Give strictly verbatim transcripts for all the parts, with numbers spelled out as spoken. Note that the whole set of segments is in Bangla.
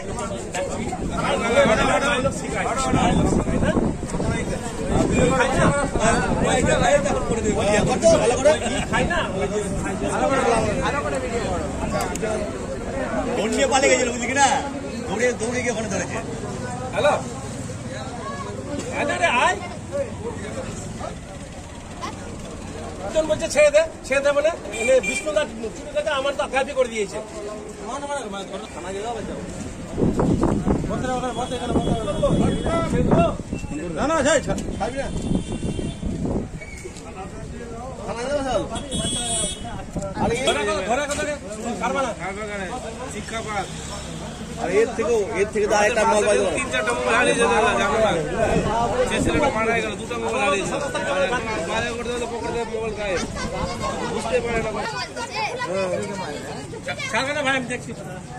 নিয়ে পালে গেছিল বুঝলি কিনা, দৌড়ে দৌড়ে গিয়ে ওখানে ধরেছে। হ্যালো আয় বলছে ছেড়ে দে ছেড়ে দে মানে বিষ্ণুদা চুরি কাছে আমার তো গাফি করে দিয়েছে। না না যাই খাবি না এর থেকেও এর থেকে একটা মোবাইল তিন চারটা মোবাইল হারিয়েছে দুটো মোবাইল হারিয়েছে মোবাইল গায়ে বুঝতে পারে না ভাই আমি দেখছি।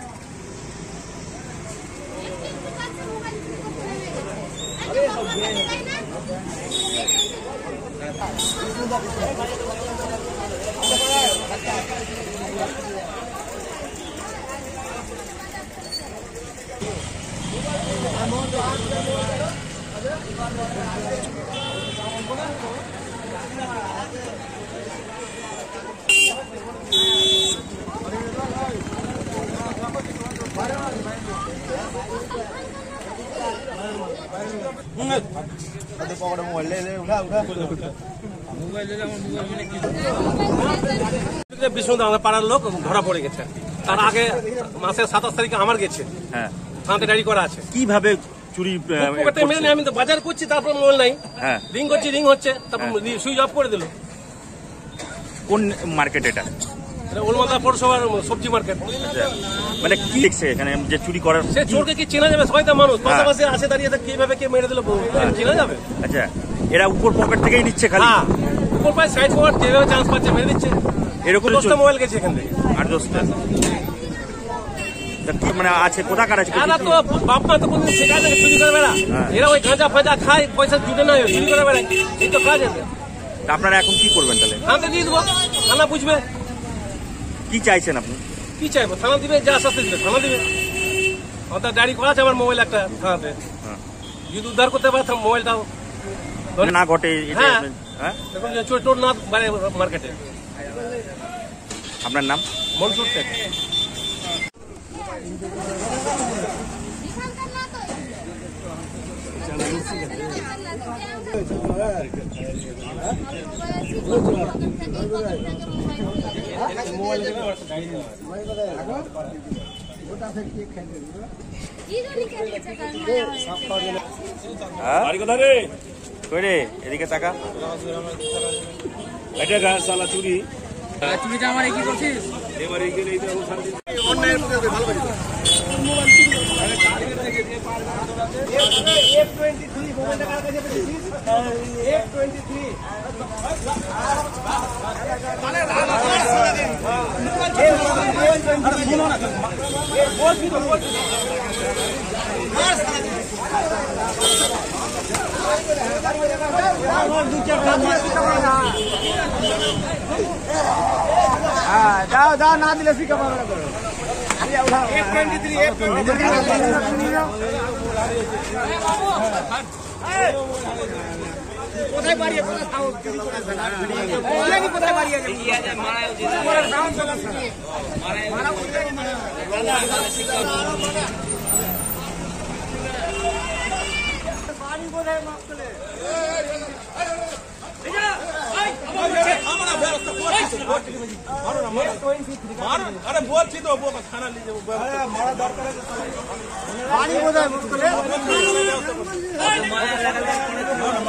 বিষ্ণুদা আমাদের পাড়ার লোক ধরা পড়ে গেছে, তার আগে মাসের সাতাশ তারিখে আমার গেছে, হ্যাঁ থানাতে ডায়েরি করা আছে। কিভাবে চুরি মেরে আমি তো বাজার করছি, তারপর মোবাইল নাই, হ্যাঁ রিং করছি রিং হচ্ছে, তারপর সুইচ অফ করে দিল। কোন মার্কেট এটা? ওলমালদা পৌরসভার সবজি মার্কেট। মানে কি দেখছে এখানে যে চুরি করার? সে চোরকে কি চেনা যাবে? সবাই তো মানুষ পাশাপাশি আসে দাঁড়িয়ে, কিভাবে কে মেরে দিল চেনা যাবে? আচ্ছা এরা উপর পকেট থেকেই নিচ্ছে খালি? হ্যাঁ উপর পায় সাইড করার যেভাবে চান্স পাচ্ছে মেরে দিচ্ছে। এরকম দশটা মোবাইল গেছে এখান থেকে, আট দশটা। মানে আছে কোথাকার আছে? এরা তো বাপ মা তো কোনদিন শেখায় না চুরি করে বেড়া, এরা ওই গাঁজা ফাজা খায়, পয়সা জুটে না চুরি করে বেড়ায়, এই তো কাজ আছে। আপনারা এখন কি করবেন তাহলে? থানাতে দিয়ে দেবো, থানা বুঝবে। কি চাইছেন আপনি? কি চাইবো? থানা দিবে, যা শাস্তি দিবে থানা দিবে। আমার ডায়েরি করা আছে আমার মোবাইল একটা থানাতে, যদি উদ্ধার করতে পারে মোবাইলটাও না ঘটে। হ্যাঁ চোর টোর না বাইরে মার্কেটে। আপনার নাম? মনসুর শেখ। এদিকে টাকা চুরি চুরিটা আমার কি করছিস? এবারে যাও যাও না দিলে শিখা পাবে না। কোথায় বাড়িয়ে কোথায় কোথায় বাড়িয়ে আরে বলছি তো থানা নিয়ে যাবো, মারা দরকার আছে।